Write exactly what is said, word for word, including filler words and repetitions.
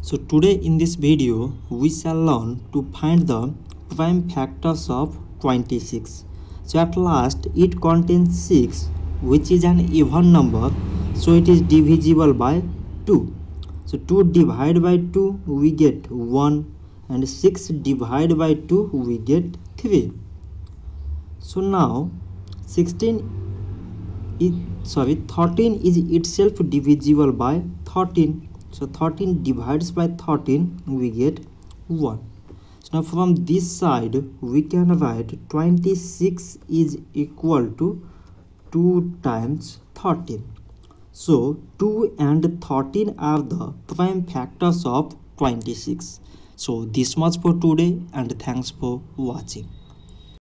So today in this video we shall learn to find the prime factors of twenty-six. So at last it contains six, which is an even number, so it is divisible by two. So two divided by two we get one, and six divided by two we get three. So now sixteen is sorry thirteen is itself divisible by thirteen. So thirteen divides by thirteen we get one. So now from this side we can write twenty-six is equal to two times thirteen. So two and thirteen are the prime factors of twenty-six. So this much for today, and thanks for watching.